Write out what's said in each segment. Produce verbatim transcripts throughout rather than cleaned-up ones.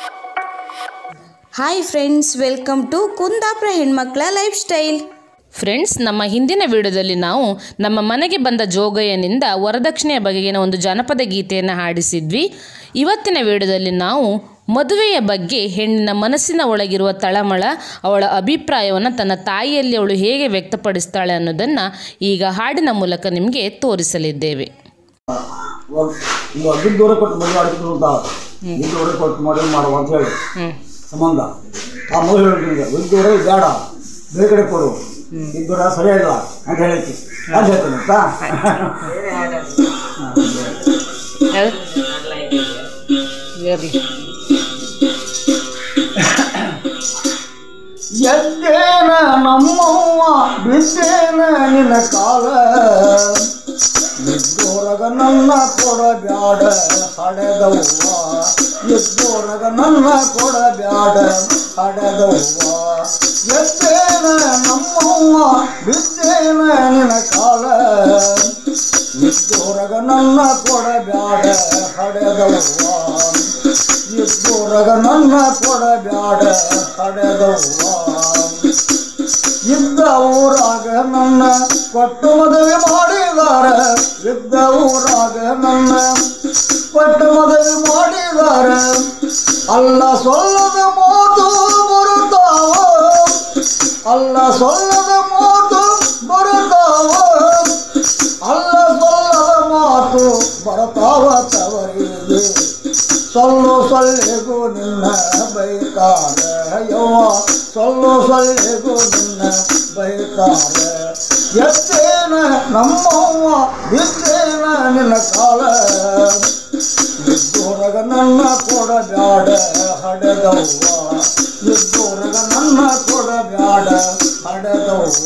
Hi friends, welcome to Kundapura ಹೆಣ್ಮಕ್ಳ life style. Friends, ನಮ್ಮ ಹಿಂದಿನ ವಿಡಿಯೋದಲ್ಲಿ ನಾವು ನಮ್ಮ ಮನೆಗೆ ಬಂದ ಜೋಗಯ್ಯನಿಂದ ವರದಕ್ಷಿಣೆಯ ಬಗೆಗಿನ ಒಂದು ಜಾನಪದ ಗೀತೆಯನ್ನು ಹಾಡಿಸಿದ್ವಿ. ಇವತ್ತಿನ ವಿಡಿಯೋದಲ್ಲಿ ನಾವು ಮದುವೆಯ ಬಗ್ಗೆ ಹೆಣ್ಣಿನ ಮನಸ್ಸಿನ ಒಳಗಿರುವ ತಳಮಳ, ಅವಳ ಅಭಿಪ್ರಾಯವನ್ನು ತನ್ನ ತಾಯಿಯಲ್ಲಿ ಅವಳು ಹೇಗೆ ವ್ಯಕ್ತಪಡಿಸ್ತಾಳೆ ಅನ್ನೋದನ್ನು ಈಗ ಹಾಡಿನ ಮೂಲಕ ನಿಮಗೆ ತೋರಿಸಲಿದ್ದೇವೆ. ಸಂಬಂಧ ಆ ಮದುವೆ ಹೇಳಿದ್ರೆ ಇದ್ದೂರ ಬೇಡ, ಬೇರೆ ಕಡೆ ಕೊಡು, ಇದ್ದೂರ ಸರಿಯಾಗಿಲ್ಲ ಅಂತ ಹೇಳಿಕ್ಕೆ ಅಂತ ಹೇಳ್ತೇನೆ ಎದ್ದೇನ ನಮ್ಮವ್ವ ಬಿದ್ದೇನ ನಿನ್ನ ಕಾಲ, ಇದ್ದೋರಗ ನನ್ನ ಕೊಡಬ್ಯಾಡ ಹಡೆದವ್ವ, ಇದ್ದೋರಗ ನನ್ನ ಕೊಡಬ್ಯಾಡ ಹಡೆದವ್ವ. ಎದ್ದೇನ ನಮ್ಮವ್ವ ಬಿದ್ದೇನ ನಿನ್ನ ಕಾಲ, ಇದ್ದೋರಗ ನನ್ನ ಕೊಡಬ್ಯಾಡ ಹಡೆದವ್ವ, ಇದ್ದೋರಗ ನನ್ನ ಕೊಡಬ್ಯಾಡ ಹಡೆದವ್ವ. ಇದ್ದ ಊರಾಗ ನನ್ನ ಕೊಟ್ಟು ಮದುವೆ ಮಾಡಿದಾರ, ಇದ್ದ ಊರಾಗ ನನ್ನ ಕೊಟ್ಟು ಮದುವೆ ಮಾಡಿದಾರ. ಅಲ್ಲ ಸೊಲ್ಲದ ಮಾತು ಬರುತ್ತಾವ, ಅಲ್ಲ ಸೊಲ್ಲದ ಮಾತು ಬರುತ್ತಾವ, ಅಲ್ಲ ಸೊಲ್ಲದ ಮಾತು ಬರ್ತಾವ ತವರಿಗೆ. ಸೊಲ್ಲು ಸೊಲ್ಲಿಗೂ ನಿನ್ನ ಬೈತಾರ ಯವ್ವ, ಸೊಲ್ಲು ಸೊಲ್ಲಿಗೂ ನಿನ್ನ ಬೈತಾರ. ಎದ್ದೇನ ನಮ್ಮವ್ವ ಬಿದ್ದೇನ ನಿನ್ನ ಕಾಲ, ಇದ್ದೋರಗ ನನ್ನ ಕೊಡಬ್ಯಾಡ ಹಡೆದವ್ವ, ಇದ್ದೋರಗ ನನ್ನ ಕೊಡಬ್ಯಾಡ ಹಡೆದವ್ವ.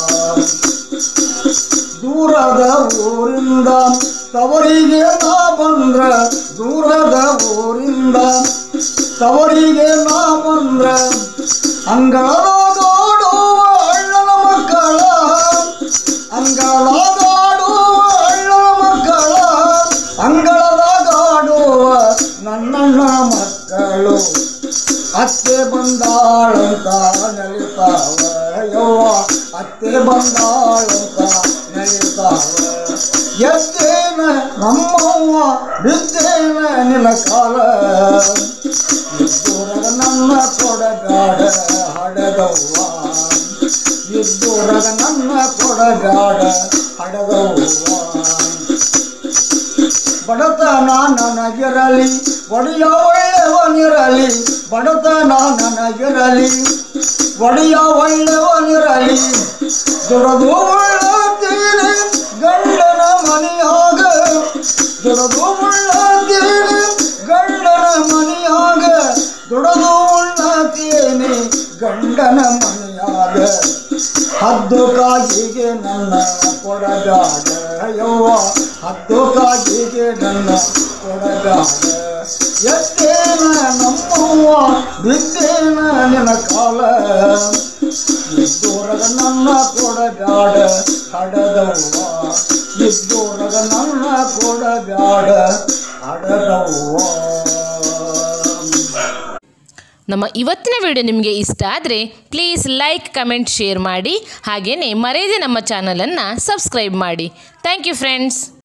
ದೂರದ ಊರಿಂದ ತವರಿಗೆ ನಾ ಬಂದ್ರ, ದೂರದ ಊರಿಂದ ತವರಿಗೆ ನಾ ಬಂದ್ರ, ಅಂಗಳದಾಡುವ ಅಣ್ಣನ ಮಕ್ಕಳ, ಅಂಗಳದಾಡುವ ಅಣ್ಣನ ಮಕ್ಕಳ, ಅಂಗಳದಾಡುವ ನನ್ನಣ್ಣ ಮಕ್ಕಳು. ಅತ್ತೆ ಬಂದಾಳಂತ ನಲಿತಾವ ಯವ್ವ, ಅತ್ತೆ ಬಂದಾಳಂತ ನಲಿತಾವ. ಎದ್ದೇನ ನಮ್ಮವ್ವ ಬಿದ್ದೇನ ನಿನ್ನ ಕಾಲ, ಇದ್ದೂರಗ ನನ್ನ ಕೊಡಬ್ಯಾಡ ಹಡೆದವ್ವ, ಇದ್ದೂರಗ ನನ್ನ ಕೊಡಬ್ಯಾಡ ಹಡೆದವ್ವ. ಬಡತನ ನನಗಿರಲಿ ಒಡೆಯ ಒಳ್ಳೆಯವನಿರಲಿ, ಬಡತನ ನನಗಿರಲಿ ಒಡೆಯ ಒಳ್ಳೆಯವನಿರಲಿ. ದುರದು ಉಳ್ಳತೀನಿ ಗಂಡನ ಮನೆಯಾಗ, ದುರದು ಉಳ್ಳತೀನಿ ಗಂಡನ ಮನೆಯಾಗ, ದುಡದು ಉಳ್ಳತೀನಿ ಗಂಡನ ಮನೆಯಾಗ. ಹದ್ದು ಕಾಗಿಗೆ ನನ್ನ ಕೊಡಬ್ಯಾಡ ಯವ್ವ, ಹದ್ದು ಕಾಗಿಗೆ ನನ್ನ ಕೊಡಬ್ಯಾಡ. ಎದ್ದೇನ ನಮ್ಮವ್ವ ಬಿದ್ದೇನ ನಿನ್ನ ಕಾಲ, ಇದ್ದೋರಗ ನನ್ನ ಕೊಡಬ್ಯಾಡ ಹಡೆದವ್ವ, ಇದ್ದೋರಗ ನನ್ನ ಕೊಡಬ್ಯಾಡ ಹಡೆದವ್ವ. ನಮ್ಮ ಇವತ್ತಿನ ವಿಡಿಯೋ ನಿಮಗೆ ಇಷ್ಟ ಆದರೆ ಪ್ಲೀಸ್ ಲೈಕ್, ಕಮೆಂಟ್, ಶೇರ್ ಮಾಡಿ. ಹಾಗೆಯೇ ಮರೆಯದೆ ನಮ್ಮ ಚಾನಲನ್ನು ಸಬ್ಸ್ಕ್ರೈಬ್ ಮಾಡಿ. Thank you friends.